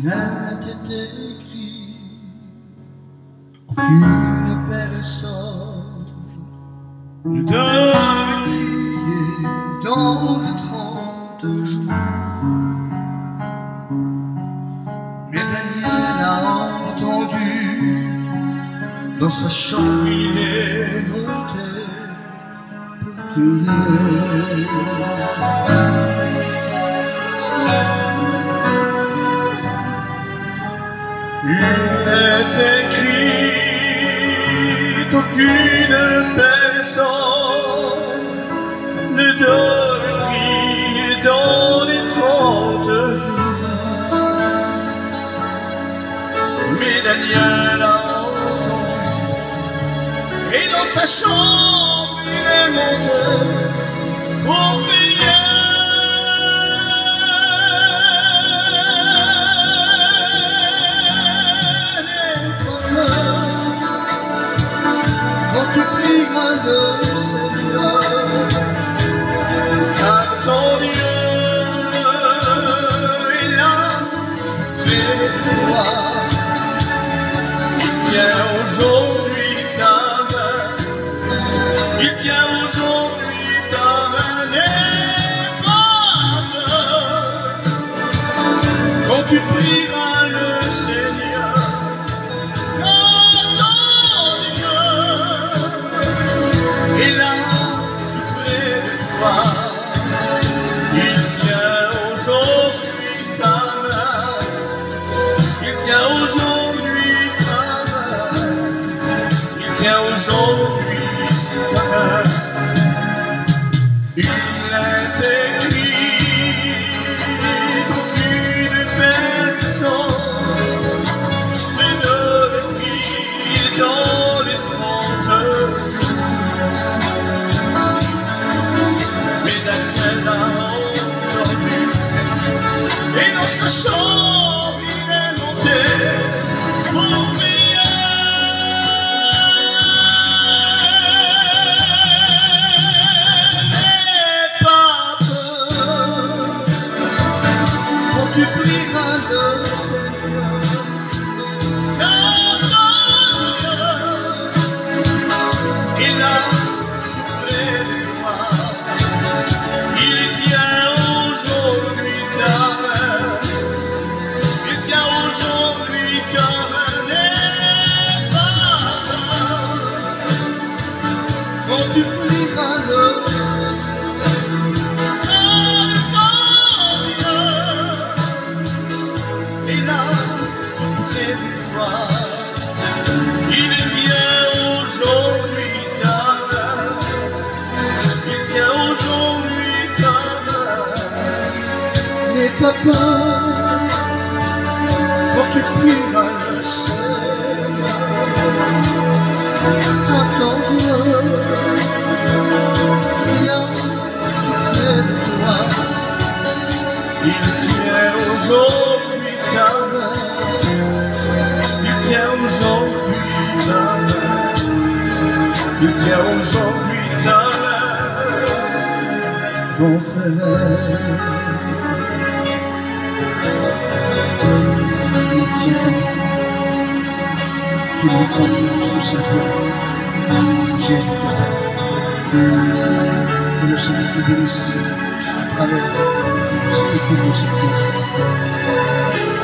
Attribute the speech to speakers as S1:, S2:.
S1: n'était écrit aucune personne ne devait prier dans les 30 jours. Mais Daniel a entendu, dans sa chambre il est monté pour prier. Il n'est écrit qu'aucune personne ne devait prier dans les 30 jours. Mais Daniel a entendu, et dans sa chambre il est monté pour prier. Quand tu prieras le Seigneur, car ton Dieu est là près de toi. Il tient aujourd'hui ta main, il tient aujourd'hui ta main, n'aie pas peur. Quand tu prieras le Seigneur, et là, tout près de toi, il tient aujourd'hui ta main, il tient aujourd'hui ta main, il tient aujourd'hui ta main. Il est écrit qu'aucune personne ne devait prier dans les 30 jours. Et dans sa chambre il est monté pour prier. N'aie pas peur quand tu prieras le Seigneur, car ton Dieu est là tout près de toi. Il tient aujourd'hui ta main, il tient aujourd'hui ta main, n'aie pas peur quand tu prieras le Seigneur, et là, tout près de toi, il tient aujourd'hui ta main, il tient aujourd'hui ta main. N'aie pas peur quand tu prieras le Seigneur, attends-toi, il a près de toi, il tient aujourd'hui ta main, il tient aujourd'hui ta main, il tient aujourd'hui ta main, mon frère. Qui me confie tout simplement Jésus de que le Seigneur te bénisse à travers cette écoute de cette